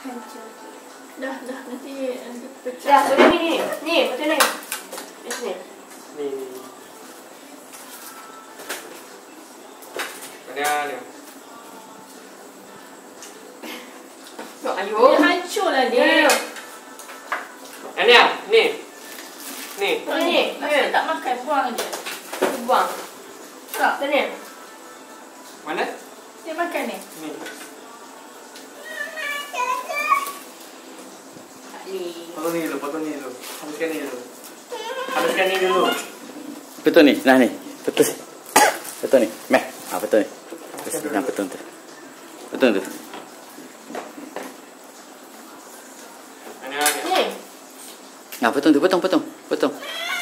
Hancur. Dah nanti pecah. Dah, boleh ni. Ni, macam ni. Di sini. Ni. Mana ni? Ayo. Dia hancur lah dia. Ni. Ni. Ni. Ni. Asal tak makan, buang je. Buang. Tak. Sini. Mana? Dia makan ni. Ni. Potong ni dulu, potong ni dulu. Habiskan ni dulu. Habiskan ni dulu. Betul ni, nah ni. Betul. Betul ni. Meh. Betul ni. Nah, betul tu. Betul tu. Mana ni? Ni. Nah, potong tu, potong.